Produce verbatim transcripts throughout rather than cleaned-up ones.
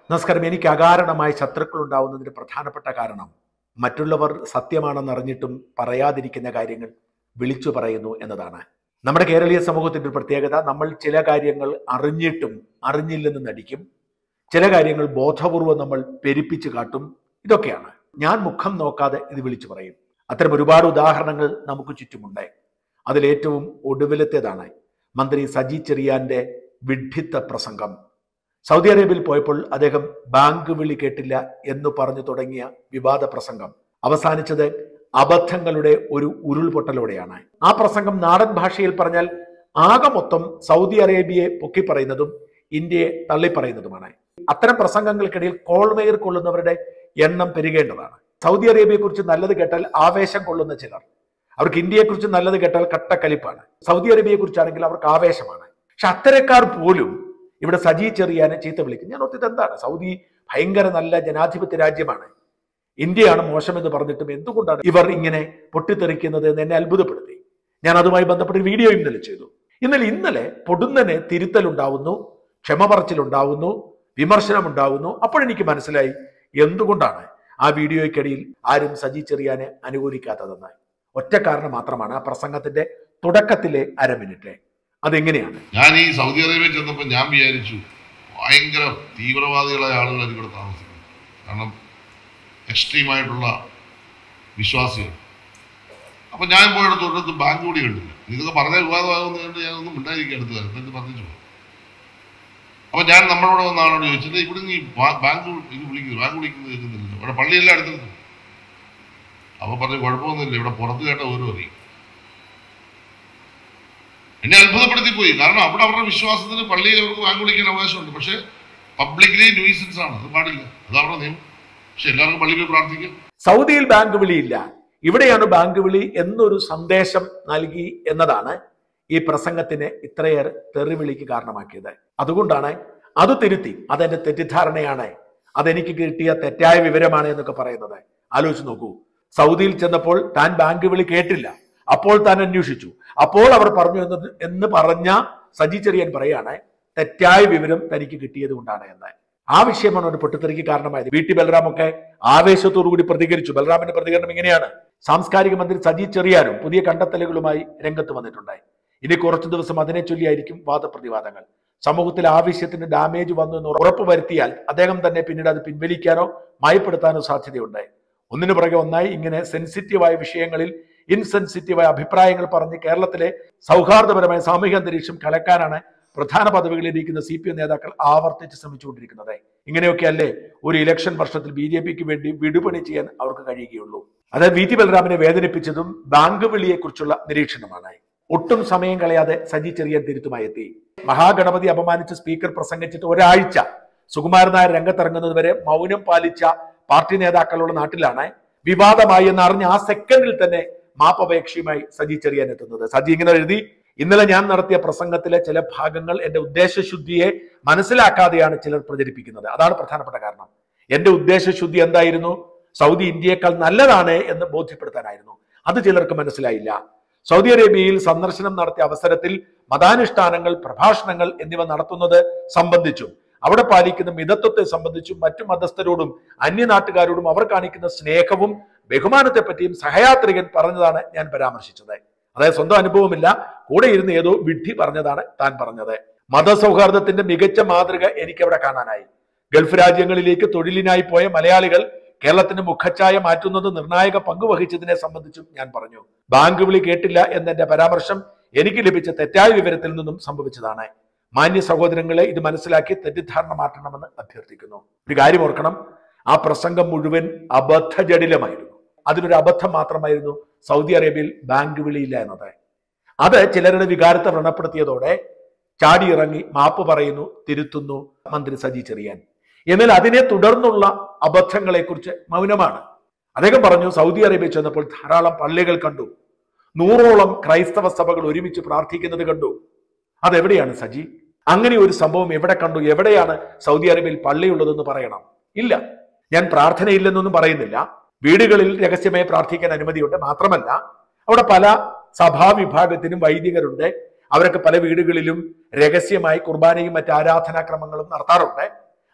നമസ്കാരം. എനിക്ക് അകാരണമായ ശത്രുക്കൾ ഉണ്ടാവുന്നതിന്റെ പ്രധാനപ്പെട്ട കാരണം മറ്റുള്ളവർ സത്യമാണെന്നറിഞ്ഞിട്ടും പറയാതിരിക്കുന്ന കാര്യങ്ങൾ വിളിച്ചു പറയുന്നു എന്നതാണ്. നമ്മുടെ കേരളീയ സമൂഹത്തിന്റെ ഒരു പ്രത്യേകത, നമ്മൾ ചില കാര്യങ്ങൾ അറിഞ്ഞിട്ടും അറിഞ്ഞില്ലെന്ന് നടിക്കും, ചില കാര്യങ്ങൾ ബോധപൂർവം നമ്മൾ പെരുപ്പിച്ചു കാട്ടും. ഇതൊക്കെയാണ്. ഞാൻ മുഖം നോക്കാതെ ഇത് വിളിച്ചു പറയും. അത്തരം ഒരുപാട് ഉദാഹരണങ്ങൾ നമുക്ക് ചുറ്റുമുണ്ട്. അതിലേറ്റവും ഒടുവിലത്തേതാണ് മന്ത്രി സജി ചെറിയാന്റെ വിഡ്ഢിത്ത പ്രസംഗം. സൗദി അറേബ്യയിൽ പോയപ്പോൾ അദ്ദേഹം ബാങ്ക് വിളി കേട്ടില്ല എന്ന് പറഞ്ഞു തുടങ്ങിയ വിവാദ പ്രസംഗം അവസാനിച്ചത് അബദ്ധങ്ങളുടെ ഒരു ഉരുൾപൊട്ടലോടെയാണ്. ആ പ്രസംഗം നാടൻ ഭാഷയിൽ പറഞ്ഞാൽ ആകെ മൊത്തം സൗദി അറേബ്യയെ പൊക്കിപ്പറയുന്നതും ഇന്ത്യയെ തള്ളിപ്പറയുന്നതുമാണ്. അത്തരം പ്രസംഗങ്ങൾക്കിടയിൽ കോൾമേർ കൊള്ളുന്നവരുടെ എണ്ണം പെരുകേണ്ടതാണ്. സൗദി അറേബ്യയെ കുറിച്ച് നല്ലത് കേട്ടാൽ ആവേശം കൊള്ളുന്ന ചിലർ, അവർക്ക് ഇന്ത്യയെക്കുറിച്ച് നല്ലത് കേട്ടാൽ കട്ടക്കലിപ്പാണ്. സൗദി അറേബ്യയെ കുറിച്ചാണെങ്കിൽ അവർക്ക് ആവേശമാണ്. പക്ഷെ അത്തരക്കാർ പോലും ഇവിടെ സജി ചെറിയാനെ ചീത്ത വിളിക്കും. ഞാൻ ഓർത്തിട്ട് എന്താണ്, സൗദി ഭയങ്കര നല്ല ജനാധിപത്യ രാജ്യമാണ്, ഇന്ത്യയാണ് മോശമെന്ന് പറഞ്ഞിട്ടും എന്തുകൊണ്ടാണ് ഇവർ ഇങ്ങനെ പൊട്ടിത്തെറിക്കുന്നത് എന്ന് എന്നെ അത്ഭുതപ്പെടുത്തി. ഞാൻ അതുമായി ബന്ധപ്പെട്ട വീഡിയോ ഇന്നലെ ചെയ്തു. ഇന്നലെ ഇന്നലെ പൊടുന്നനെ തിരുത്തലുണ്ടാവുന്നു, ക്ഷമ പറച്ചിലുണ്ടാവുന്നു, വിമർശനം ഉണ്ടാവുന്നു. അപ്പോഴെനിക്ക് മനസ്സിലായി എന്തുകൊണ്ടാണ് ആ വീഡിയോയ്ക്കിടയിൽ ആരും സജി ചെറിയാനെ അനുകൂലിക്കാത്തതെന്ന്. ഒറ്റ കാരണം മാത്രമാണ്, ആ പ്രസംഗത്തിന്റെ തുടക്കത്തിലെ അര മിനിറ്റ്. അതെങ്ങനെയാണ്? ഞാൻ ഈ സൗദി അറേബ്യയിൽ ചെന്നപ്പോൾ ഞാൻ വിചാരിച്ചു ഭയങ്കര തീവ്രവാദികളായ ആളുകൾ ഇവിടെ താമസിക്കുന്നു. കാരണം എക്സ്ട്രീമായിട്ടുള്ള വിശ്വാസികൾ. അപ്പം ഞാൻ പോയിടത്ത് ഒരിടത്ത് ബാങ്ക് കൂടി കണ്ടില്ല. ഇതൊക്കെ പറഞ്ഞ വിവാദമാകുമെന്ന് കണ്ട് ഞാനൊന്നും ഉണ്ടായിരിക്കും അടുത്ത് കാലത്ത് പറഞ്ഞു. അപ്പം ഞാൻ നമ്മളോട് വന്ന ആളോട് ചോദിച്ചിട്ട് ഇവിടെ നീ ബാങ്ക് ഇത് വിളിക്കുന്നത് ബാങ്ക് വിളിക്കുന്നത് കേൾക്കുന്നില്ല, ഇവിടെ പള്ളിയെല്ലാം അടുത്തെടുത്തു. അപ്പോൾ പറഞ്ഞു കുഴപ്പമൊന്നുമില്ല, ഇവിടെ പുറത്ത് കേട്ട ഓരോ അറിയും. എന്നെ അത്ഭുതപ്പെടുത്തിപ്പോയി. കാരണം അവിടെ അവരുടെ വിശ്വാസത്തിന് പള്ളിയിൽ അവർക്ക് ബാങ്ക് വിളിക്കാൻ അവകാശമുണ്ട്. പക്ഷെ പബ്ലിക്കലി ന്യൂസൻസ് ആണ്, അത് പാടില്ല, അത് അവരുടെ നിയമം. പക്ഷെ എല്ലാവർക്കും പള്ളിയിൽ പോയി പ്രാർത്ഥിക്കും. സൗദിയിൽ ബാങ്ക് വിളിയില്ല, ഇവിടെയാണ് ബാങ്ക് വിളി എന്നൊരു സന്ദേശം നൽകി എന്നതാണ് ഈ പ്രസംഗത്തിന് ഇത്രയേറെ തെറിവിളിക്ക് കാരണമാക്കിയത്. അതുകൊണ്ടാണ് അത് തിരുത്തി, അതെന്റെ തെറ്റിദ്ധാരണയാണ്, അതെനിക്ക് കിട്ടിയ തെറ്റായ വിവരമാണ് എന്നൊക്കെ പറയുന്നത്. ആലോചിച്ച് നോക്കൂ, സൗദിയിൽ ചെന്നപ്പോൾ താൻ ബാങ്ക് വിളി കേട്ടില്ല, അപ്പോൾ താൻ അന്വേഷിച്ചു, അപ്പോൾ അവർ പറഞ്ഞു എന്ന് എന്ന് പറഞ്ഞ സജി ചെറിയാൻ പറയാണ് തെറ്റായ വിവരം തനിക്ക് കിട്ടിയത് കൊണ്ടാണ് എന്ന്. ആ വിഷയമാണ് ഒരു പൊട്ടിത്തെറിക്ക് കാരണമായത്. വി ടി ബൽറാം ഒക്കെ ആവേശത്തോടു കൂടി പ്രതികരിച്ചു. ബൽറാമിന്റെ പ്രതികരണം ഇങ്ങനെയാണ്: സാംസ്കാരിക മന്ത്രി സജി ചെറിയാനും പുതിയ കണ്ടെത്തലുകളുമായി രംഗത്ത് വന്നിട്ടുണ്ട്. ഇനി കുറച്ചു ദിവസം അതിനെ ചൊല്ലിയായിരിക്കും വാദപ്രതിവാദങ്ങൾ. സമൂഹത്തിൽ ആവശ്യത്തിന് ഡാമേജ് വന്നു എന്ന് ഉറപ്പ് വരുത്തിയാൽ അദ്ദേഹം തന്നെ പിന്നീട് അത് പിൻവലിക്കാനോ മയപ്പെടുത്താനോ സാധ്യതയുണ്ട്. ഒന്നിനു പുറകെ ഒന്നായി ഇങ്ങനെ സെൻസിറ്റീവായ വിഷയങ്ങളിൽ ഇൻസെൻസിറ്റീവായ അഭിപ്രായങ്ങൾ പറഞ്ഞ് കേരളത്തിലെ സൗഹാർദ്ദപരമായ സാമൂഹിക അന്തരീക്ഷം കലക്കാനാണ് പ്രധാന പദവികളിൽ ഇരിക്കുന്ന സി പി എം നേതാക്കൾ ആവർത്തിച്ച് ശ്രമിച്ചുകൊണ്ടിരിക്കുന്നത്. ഇങ്ങനെയൊക്കെ അല്ലേ ഒരു ഇലക്ഷൻ വർഷത്തിൽ ബി ജെ പിക്ക് വേണ്ടി വിടുപണി ചെയ്യാൻ അവർക്ക് കഴിയുകയുള്ളൂ. അതായത് വി ടി ബൽറാമിനെ വേദനിപ്പിച്ചതും ബാങ്ക് വിളിയെ കുറിച്ചുള്ള നിരീക്ഷണമാണ്. ഒട്ടും സമയം കളയാതെ സജി ചെറിയാൻ തിരുത്തുമായി എത്തി. മഹാഗണപതി അപമാനിച്ച് സ്പീക്കർ പ്രസംഗിച്ചിട്ട് ഒരാഴ്ച സുകുമാരൻ നായർ രംഗത്തിറങ്ങുന്നത് വരെ മൗനം പാലിച്ച പാർട്ടി നേതാക്കളുടെ നാട്ടിലാണ് വിവാദമായി എന്നറിഞ്ഞ ആ സെക്കൻഡിൽ തന്നെ മാപ്പപേക്ഷയുമായി സജി ചെറിയാൻ എത്തുന്നത്. സജി ഇങ്ങനെ എഴുതി: ഇന്നലെ ഞാൻ നടത്തിയ പ്രസംഗത്തിലെ ചില ഭാഗങ്ങൾ എന്റെ ഉദ്ദേശശുദ്ധിയെ മനസ്സിലാക്കാതെയാണ് ചിലർ പ്രചരിപ്പിക്കുന്നത്. അതാണ് പ്രധാനപ്പെട്ട കാരണം. എന്റെ ഉദ്ദേശശുദ്ധി എന്തായിരുന്നു? സൗദി ഇന്ത്യയേക്കാൾ നല്ലതാണ് എന്ന് ബോധ്യപ്പെടുത്താനായിരുന്നു. അത് ചിലർക്ക് മനസ്സിലായില്ല. സൗദി അറേബ്യയിൽ സന്ദർശനം നടത്തിയ അവസരത്തിൽ മതാനുഷ്ഠാനങ്ങൾ, പ്രഭാഷണങ്ങൾ എന്നിവ നടത്തുന്നത് സംബന്ധിച്ചും അവിടെ പാലിക്കുന്ന മിതത്വത്തെ സംബന്ധിച്ചും മറ്റു മതസ്ഥരോടും അന്യനാട്ടുകാരോടും അവർ കാണിക്കുന്ന സ്നേഹവും ബഹുമാനത്തെ പറ്റിയും സഹയാത്രികൻ പറഞ്ഞതാണ് ഞാൻ പരാമർശിച്ചത്. അതായത് സ്വന്തം അനുഭവമില്ല, കൂടെ ഇരുന്ന് ഏതോ വിഡ്ഢി പറഞ്ഞതാണ് താൻ പറഞ്ഞത്. മതസൗഹാർദ്ദത്തിന്റെ മികച്ച മാതൃക എനിക്കവിടെ കാണാനായി. ഗൾഫ് രാജ്യങ്ങളിലേക്ക് തൊഴിലിനായി പോയ മലയാളികൾ കേരളത്തിന്റെ മുഖച്ഛായ മാറ്റുന്നത് നിർണായക പങ്കുവഹിച്ചതിനെ സംബന്ധിച്ചും ഞാൻ പറഞ്ഞു. ബാങ്ക് വിളി കേട്ടില്ല എന്നെന്റെ പരാമർശം എനിക്ക് ലഭിച്ച തെറ്റായ വിവരത്തിൽ നിന്നും സംഭവിച്ചതാണ്. മാന്യ സഹോദരങ്ങളെ ഇത് മനസ്സിലാക്കി തെറ്റിദ്ധാരണ മാറ്റണമെന്ന് അഭ്യർത്ഥിക്കുന്നു. ഒരു കാര്യം ഓർക്കണം, ആ പ്രസംഗം മുഴുവൻ അബദ്ധജടിലമായിരുന്നു. അതിനൊരു അബദ്ധം മാത്രമായിരുന്നു സൗദി അറേബ്യയിൽ ബാങ്ക് വിളിയില്ല എന്നത്. അത് ചിലരുടെ വികാരത്തെ വ്രണപ്പെടുത്തിയതോടെ ചാടിയിറങ്ങി മാപ്പ് പറയുന്നു, തിരുത്തുന്നു മന്ത്രി സജി ചെറിയാൻ. എന്നാൽ അതിനെ തുടർന്നുള്ള അബദ്ധങ്ങളെ കുറിച്ച് മൗനമാണ്. അദ്ദേഹം പറഞ്ഞു, സൗദി അറേബ്യ ചെന്നപ്പോൾ ധാരാളം പള്ളികൾ കണ്ടു, നൂറോളം ക്രൈസ്തവ സഭകൾ ഒരുമിച്ച് പ്രാർത്ഥിക്കുന്നത് കണ്ടു. അതെവിടെയാണ് സജി? അങ്ങനെ ഒരു സംഭവം എവിടെ കണ്ടു? എവിടെയാണ് സൗദി അറേബ്യയിൽ പള്ളിയുള്ളതെന്ന് പറയണം. ഇല്ല, ഞാൻ പ്രാർത്ഥനയില്ലെന്നൊന്നും പറയുന്നില്ല. വീടുകളിൽ രഹസ്യമായി പ്രാർത്ഥിക്കാൻ അനുമതിയുണ്ട്. മാത്രമല്ല അവിടെ പല സഭാവിഭാഗത്തിനും വൈദികരുണ്ട്. അവരൊക്കെ പല വീടുകളിലും രഹസ്യമായി കുർബാനയും മറ്റ് ആരാധനാക്രമങ്ങളും നടത്താറുണ്ട്.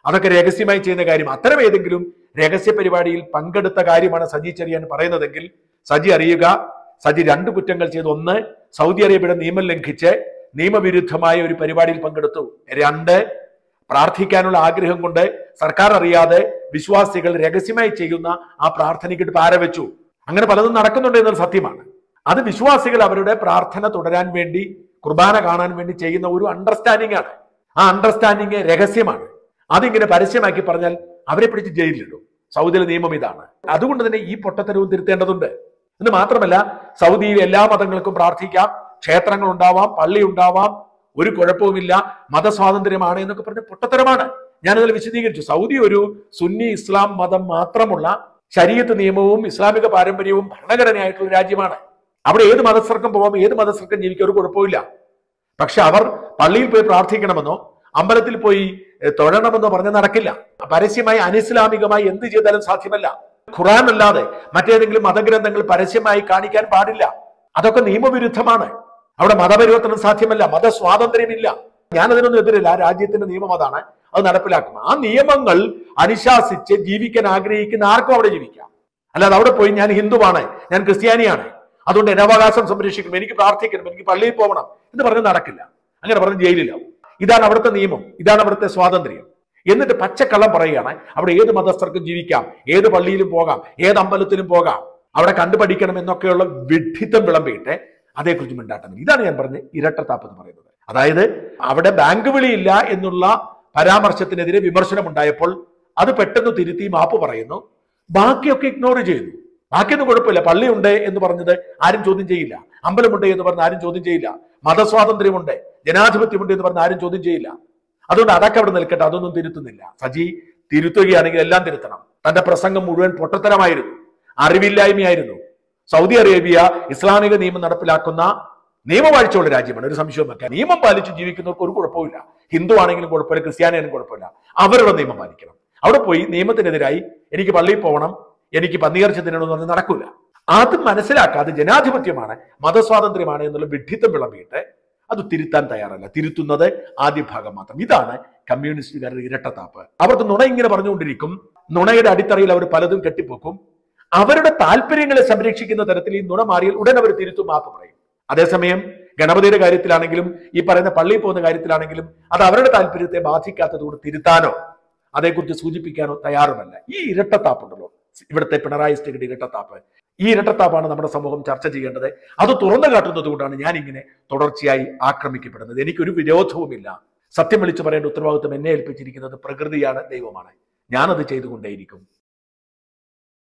അതൊക്കെ രഹസ്യമായി ചെയ്യുന്ന കാര്യം. അത്തരം ഏതെങ്കിലും രഹസ്യ പരിപാടിയിൽ പങ്കെടുത്ത കാര്യമാണ് സജി ചെറിയാൻ പറയുന്നതെങ്കിൽ സജി അറിയുക, സജി രണ്ട് കുറ്റങ്ങൾ ചെയ്തു. ഒന്ന്, സൗദി അറേബ്യയുടെ നിയമം ലംഘിച്ച് നിയമവിരുദ്ധമായ ഒരു പരിപാടിയിൽ പങ്കെടുത്തു. രണ്ട്, പ്രാർത്ഥിക്കാനുള്ള ആഗ്രഹം കൊണ്ട് സർക്കാർ അറിയാതെ വിശ്വാസികൾ രഹസ്യമായി ചെയ്യുന്ന ആ പ്രാർത്ഥനയ്ക്കിട്ട് പാര വെച്ചു. അങ്ങനെ പലതും നടക്കുന്നുണ്ട് എന്നത് സത്യമാണ്. അത് വിശ്വാസികൾ അവരുടെ പ്രാർത്ഥന തുടരാൻ വേണ്ടി, കുർബാന കാണാൻ വേണ്ടി ചെയ്യുന്ന ഒരു അണ്ടർസ്റ്റാൻഡിംഗ് ആണ്. ആ അണ്ടർസ്റ്റാൻഡിങ് രഹസ്യമാണ്. അതിങ്ങനെ പരസ്യമാക്കി പറഞ്ഞാൽ അവരെ പിടിച്ച് ജയിലിലിടും. സൗദിയിലെ നിയമം ഇതാണ്. അതുകൊണ്ട് തന്നെ ഈ പൊട്ടത്തരവും തിരുത്തേണ്ടതുണ്ട്. എന്ന് മാത്രമല്ല, സൗദിയിൽ എല്ലാ മതങ്ങൾക്കും പ്രാർത്ഥിക്കാം, ക്ഷേത്രങ്ങൾ ഉണ്ടാവാം, പള്ളി ഉണ്ടാവാം, ഒരു കുഴപ്പവുമില്ല, മതസ്വാതന്ത്ര്യമാണ് എന്നൊക്കെ പറഞ്ഞ പൊട്ടത്തരമാണ്. ഞാനതിൽ വിശദീകരിച്ചു. സൗദി ഒരു സുന്നി ഇസ്ലാം മതം മാത്രമുള്ള ശരീഅത്ത് നിയമവും ഇസ്ലാമിക പാരമ്പര്യവും ഭരണഘടനയായിട്ടുള്ള രാജ്യമാണ്. അവിടെ ഏത് മതസ്ഥർക്കും പോവാം, ഏത് മതസ്ഥർക്കും ജീവിക്കാൻ ഒരു കുഴപ്പമില്ല. പക്ഷെ അവർ പള്ളിയിൽ പോയി പ്രാർത്ഥിക്കണമെന്നോ അമ്പലത്തിൽ പോയി തൊഴണമെന്നോ പറഞ്ഞ് നടക്കില്ല. പരസ്യമായി അനിസ്ലാമികമായി എന്ത് ചെയ്താലും സാധ്യമല്ല. ഖുർആൻ അല്ലാതെ മറ്റേതെങ്കിലും മതഗ്രന്ഥങ്ങൾ പരസ്യമായി കാണിക്കാൻ പാടില്ല. അതൊക്കെ നിയമവിരുദ്ധമാണ്. അവിടെ മതപരിവർത്തനം സാധ്യമല്ല, മതസ്വാതന്ത്ര്യമില്ല. ഞാനതിനൊന്നും എതിരില്ല. ആ രാജ്യത്തിന്റെ നിയമം അതാണ്, അത് നടപ്പിലാക്കും. ആ നിയമങ്ങൾ അനുശാസിച്ച് ജീവിക്കാൻ ആഗ്രഹിക്കുന്ന ആർക്കും അവിടെ ജീവിക്കാം. അല്ലാതെ അവിടെ പോയി ഞാൻ ഹിന്ദുവാണ്, ഞാൻ ക്രിസ്ത്യാനിയാണ്, അതുകൊണ്ട് എന്റെ അവകാശം സംരക്ഷിക്കണം, എനിക്ക് പ്രാർത്ഥിക്കണം, എനിക്ക് പള്ളിയിൽ പോകണം എന്ന് പറഞ്ഞ് നടക്കില്ല. അങ്ങനെ പറഞ്ഞ് ജയിലിലാവും. ഇതാണ് അവിടുത്തെ നിയമം, ഇതാണ് അവിടുത്തെ സ്വാതന്ത്ര്യം. എന്നിട്ട് പച്ചക്കള്ളം പറയുകയാണ് അവിടെ ഏത് മതസ്ഥർക്കും ജീവിക്കാം, ഏത് പള്ളിയിലും പോകാം, ഏത് അമ്പലത്തിലും പോകാം, അവിടെ കണ്ടുപഠിക്കണം എന്നൊക്കെയുള്ള വിഡ്ഢിത്തം വിളമ്പിയിട്ട് അതേക്കുറിച്ച് മിണ്ടാട്ടം. ഇതാണ് ഞാൻ പറഞ്ഞ് ഇരട്ടത്താപ്പ് എന്ന് പറയുന്നത്. അതായത് അവിടെ ബാങ്ക് വിളിയില്ല എന്നുള്ള പരാമർശത്തിനെതിരെ വിമർശനം ഉണ്ടായപ്പോൾ അത് പെട്ടെന്ന് തിരുത്തി മാപ്പ് പറയുന്നു. ബാക്കിയൊക്കെ ഇഗ്നോർ ചെയ്തു. ബാക്കിയൊന്നും കുഴപ്പമില്ല. പള്ളിയുണ്ട് എന്ന് പറഞ്ഞത് ആരും ചോദ്യം ചെയ്യില്ല, അമ്പലമുണ്ട് എന്ന് പറഞ്ഞ് ആരും ചോദ്യം ചെയ്യില്ല, മതസ്വാതന്ത്ര്യമുണ്ട്, ജനാധിപത്യമുണ്ട് എന്ന് പറഞ്ഞ് ആരും ചോദ്യം ചെയ്യില്ല. അതുകൊണ്ട് അതൊക്കെ അവിടെ നിൽക്കട്ടെ, അതൊന്നും തിരുത്തുന്നില്ല. സജി തിരുത്തുകയാണെങ്കിൽ എല്ലാം തിരുത്തണം. തന്റെ പ്രസംഗം മുഴുവൻ പൊട്ടത്തരമായിരുന്നു, അറിവില്ലായ്മയായിരുന്നു. സൗദി അറേബ്യ ഇസ്ലാമിക നിയമം നടപ്പിലാക്കുന്ന നിയമവാഴ്ചയുള്ള രാജ്യമാണ്, ഒരു സംശയവും വെക്കാൻ. നിയമം പാലിച്ച് ജീവിക്കുന്നവർക്ക് ഒരു കുഴപ്പമില്ല. ഹിന്ദു ആണെങ്കിലും കുഴപ്പമില്ല, ക്രിസ്ത്യാനിയാണെങ്കിലും കുഴപ്പമില്ല. അവരുടെ നിയമം പാലിക്കണം. അവിടെ പോയി നിയമത്തിനെതിരായി എനിക്ക് പള്ളിയിൽ പോകണം, എനിക്ക് പന്നിയിറച്ച തിന്നണമെന്ന് പറഞ്ഞ് നടക്കൂല. അത് മനസ്സിലാക്കാതെ ജനാധിപത്യമാണ്, മതസ്വാതന്ത്ര്യമാണ് എന്നുള്ള വിഡ്ഢിത്തം വിളമ്പിയിട്ട് അത് തിരുത്താൻ തയ്യാറല്ല. തിരുത്തുന്നത് ആദ്യ ഭാഗം മാത്രം. ഇതാണ് കമ്മ്യൂണിസ്റ്റുകാരുടെ ഇരട്ടത്താപ്പ്. അവർക്ക് നുണ ഇങ്ങനെ പറഞ്ഞുകൊണ്ടിരിക്കും. നുണയുടെ അടിത്തറയിൽ അവർ പലതും കെട്ടിപ്പൊക്കും. അവരുടെ താല്പര്യങ്ങളെ സംരക്ഷിക്കുന്ന തരത്തിൽ ഈ നുണ മാറിയാൽ ഉടൻ അവർ തിരുത്തും, മാപ്പ് പറയും. അതേസമയം ഗണപതിയുടെ കാര്യത്തിലാണെങ്കിലും ഈ പറയുന്ന പള്ളിയിൽ പോകുന്ന കാര്യത്തിലാണെങ്കിലും അത് അവരുടെ താല്പര്യത്തെ ബാധിക്കാത്തതുകൊണ്ട് തിരുത്താനോ അതേക്കുറിച്ച് സൂചിപ്പിക്കാനോ തയ്യാറുമല്ല. ഈ ഇരട്ടത്താപ്പുണ്ടല്ലോ, ഇവിടുത്തെ പിണറായി സ്റ്റേറ്റ് ഇരട്ടത്താപ്പ്, ഈ ഇരട്ടത്താപ്പാണ് നമ്മുടെ സമൂഹം ചർച്ച ചെയ്യേണ്ടത്. അത് തുറന്നു കാട്ടുന്നത് കൊണ്ടാണ് ഞാൻ ഇങ്ങനെ തുടർച്ചയായി ആക്രമിക്കപ്പെടുന്നത്. എനിക്കൊരു വിരോധവുമില്ല. സത്യം വിളിച്ചു പറയേണ്ട ഉത്തരവാദിത്വം എന്നെ ഏൽപ്പിച്ചിരിക്കുന്നത് പ്രകൃതിയാണ്, ദൈവമാണ്. ഞാനത് ചെയ്തുകൊണ്ടേയിരിക്കും.